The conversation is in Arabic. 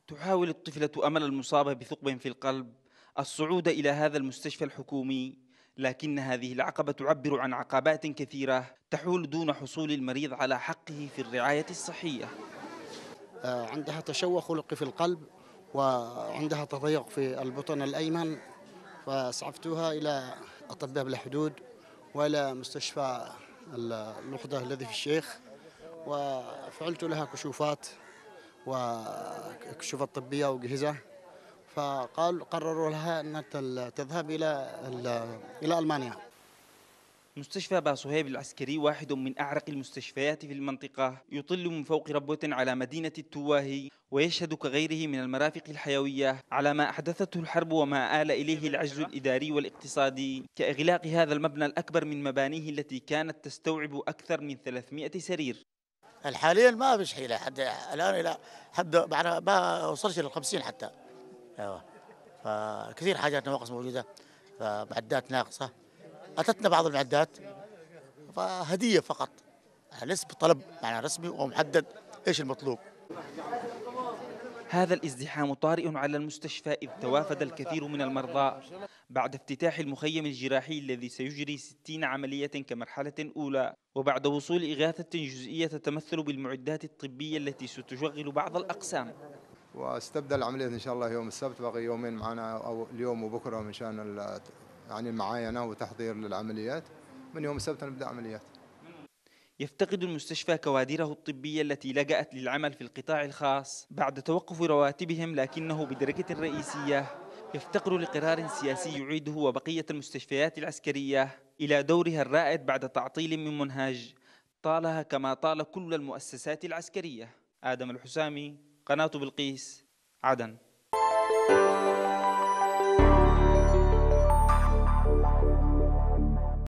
تحاول الطفلة أمل المصابة بثقب في القلب الصعود إلى هذا المستشفى الحكومي، لكن هذه العقبة تعبر عن عقبات كثيرة تحول دون حصول المريض على حقه في الرعاية الصحية. عندها تشوه خلقي في القلب، وعندها تضيق في البطن الأيمن، فأسعفتها إلى أطباء بلا حدود وإلى مستشفى الوحدة الذي في الشيخ، وفعلت لها كشوفات وكشوفات طبية وأجهزة. قرروا لها أن تذهب إلى ألمانيا. مستشفى باصهيب العسكري واحد من أعرق المستشفيات في المنطقة، يطل من فوق ربوة على مدينة التواهي، ويشهد كغيره من المرافق الحيوية على ما أحدثته الحرب وما آل إليه العجز الإداري والاقتصادي، كإغلاق هذا المبنى الأكبر من مبانيه التي كانت تستوعب أكثر من 300 سرير. حاليا ما فيش حيلة حد الآن، إلى حد معنا ما وصلش لل50 حتى. أيوة. فكثير حاجات نواقص موجودة، معدات ناقصة. أتتنا بعض المعدات فهدية فقط، ليس بطلب معنى رسمي ومحدد إيش المطلوب. هذا الازدحام طارئ على المستشفى إذ توافد الكثير من المرضى بعد افتتاح المخيم الجراحي الذي سيجري 60 عملية كمرحلة أولى، وبعد وصول إغاثة جزئية تتمثل بالمعدات الطبية التي ستشغل بعض الأقسام. واستبدأ العملية إن شاء الله يوم السبت، باقي يومين معنا أو اليوم وبكرة من شأن يعني المعاينة وتحضير للعمليات. من يوم السبت نبدأ عمليات. يفتقد المستشفى كوادره الطبية التي لجأت للعمل في القطاع الخاص بعد توقف رواتبهم، لكنه بدرجة رئيسية يفتقر لقرار سياسي يعيده وبقية المستشفيات العسكرية إلى دورها الرائد بعد تعطيل من منهاج طالها كما طال كل المؤسسات العسكرية. آدم الحسامي، قناة بلقيس، عدن.